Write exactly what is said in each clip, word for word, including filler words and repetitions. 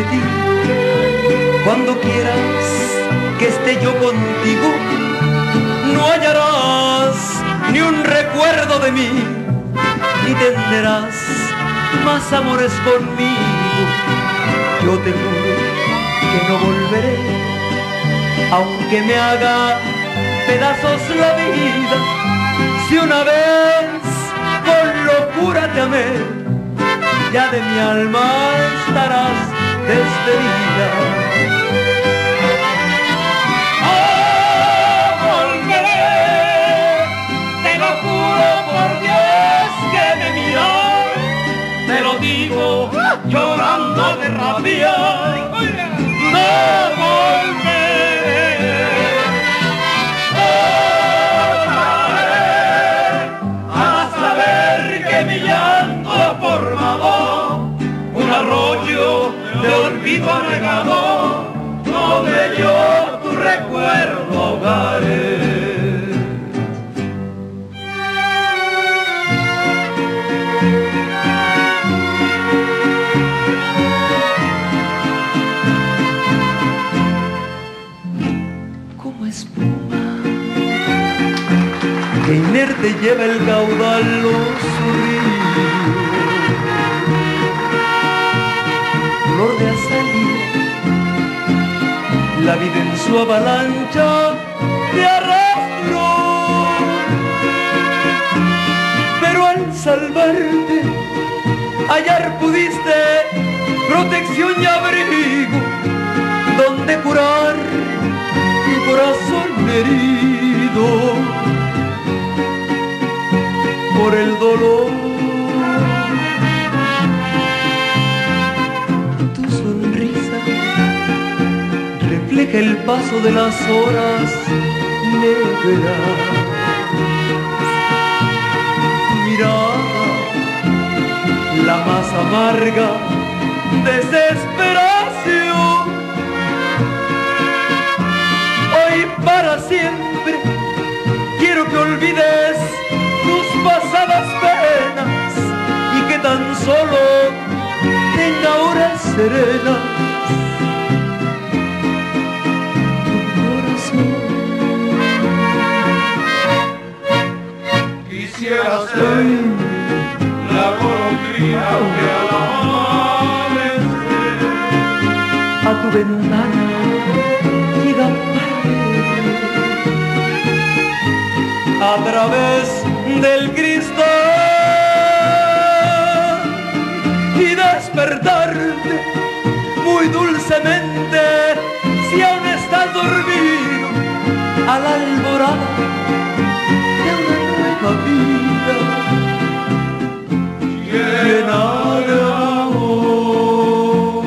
ti. Cuando quieras que esté yo contigo, no hallarás ni un recuerdo de mí, ni tendrás más amores conmigo. Yo te juro que no volveré, aunque me haga pedazos la vida. Si una vez con locura te amé, ya de mi alma estarás despedida. Oh, volveré, te lo juro por Dios que me miras, te lo digo llorando de rabia. No volveré, otra vez, hasta ver que mi llanto ha formado un arroyo de olvido anegado, donde yo tu recuerdo ahogaré. Como espuma que inerte lleva el caudaloso río, flor de azalea, la vida en su avalancha te arrastró. Pero al salvarte, hallar pudiste protección y abrigo, donde curar tu corazón herido por el dolor. Tu sonrisa refleja el paso de las horas negras. Tu mirada, la más amarga desesperación. Hoy para siempre quiero que olvides tus pasadas penas y que tan solo tenga horas serenas tu corazón. Quisiera ser la golondrina que al amanecer A tu ventana llega a través del cristal y despertarte muy dulcemente si aún estás dormido a la alborada de una nueva vida llena de amor.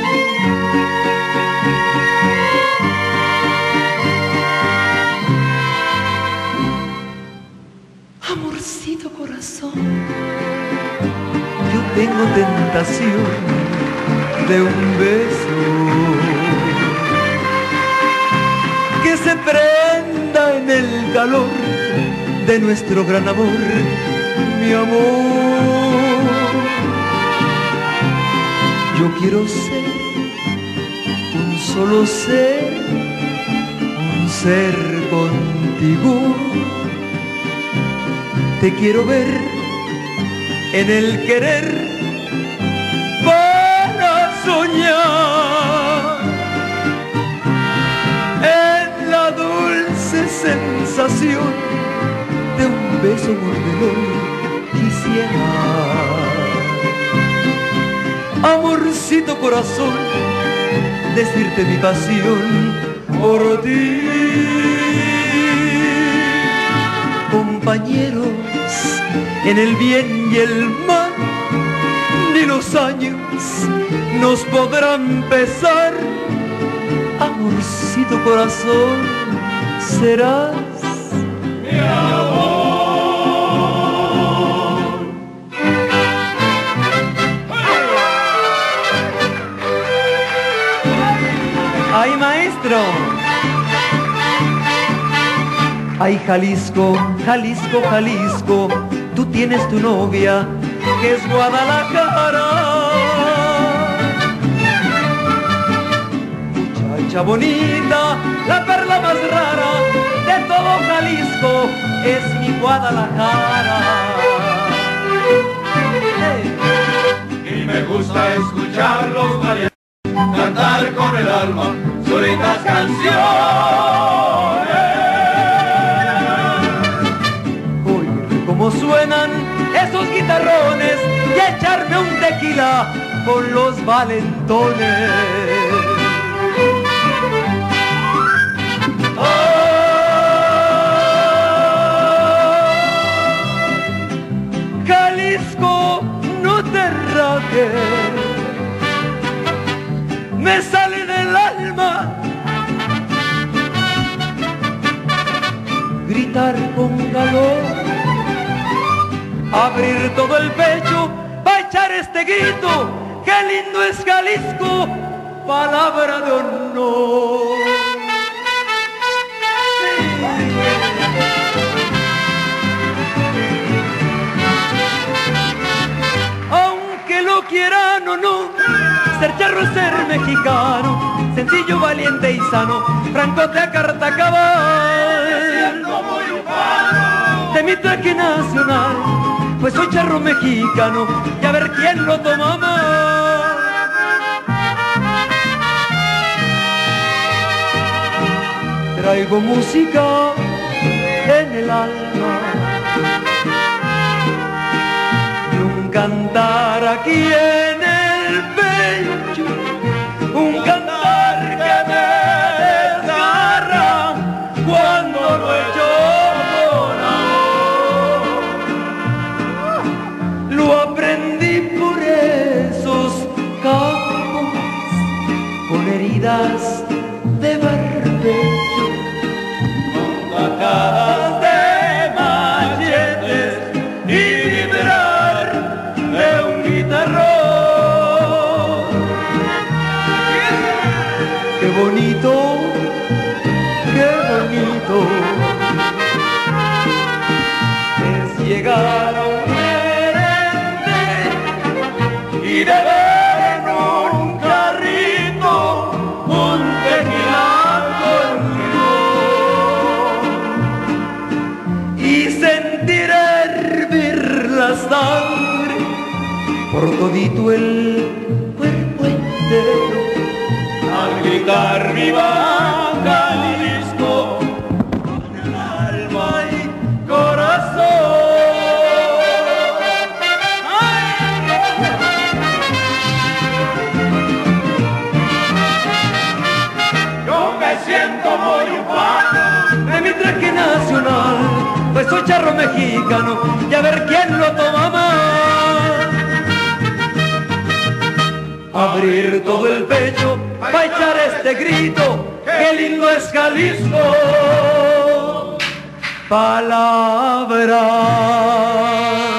Amorcito corazón, yo tengo tentación de un beso que se prenda en el calor de nuestro gran amor, mi amor. Yo quiero ser un solo ser, un ser contigo. Te quiero ver en el querer para soñar, en la dulce sensación de un beso mordedor. Quisiera, amorcito corazón, decirte mi pasión por ti. Compañeros en el bien y el mal, ni los años nos podrán pesar. Amorcito corazón, serás mi amor. ¡Ay, maestro! Ay, Jalisco, Jalisco, Jalisco, tú tienes tu novia, que es Guadalajara. concha bonita, la perla más rara de todo Jalisco es mi Guadalajara. Y me gusta escuchar los mariachis cantar con el alma solitas canciones. Oír cómo suenan esos guitarrones y echarme un tequila con los valentones. Jalisco, no te rajes, me sale del alma gritar con calor, abrir todo el pecho para echar este grito. ¡Qué lindo es Jalisco! Palabra de honor. Aunque lo quieran o no, ser charro es ser mexicano, sencillo, valiente y sano, francote a carta cabal. De mi traje nacional, pues soy charro mexicano, y a ver quién lo toma mal. Traigo música en el alma y un cantar aquí en el pecho, un cantar que me desgarra cuando lo echo por amor. Lo aprendí por esos campos con heridas de barbecho, con tajadas de machetes y vibrar de un guitarrón. Qué bonito, qué bonito es llegar a un gerente y beber en un carrito un tequila con limón y sentir hervir la sangre por todito el cuerpo entero al gritar viva Jalisco con el alma y corazón. Yo me siento muy humano De mi traje nacional, pues soy charro mexicano, y a ver quién lo toma más. Abrir todo el pecho pa' echar este grito, qué lindo es Jalisco. Palabra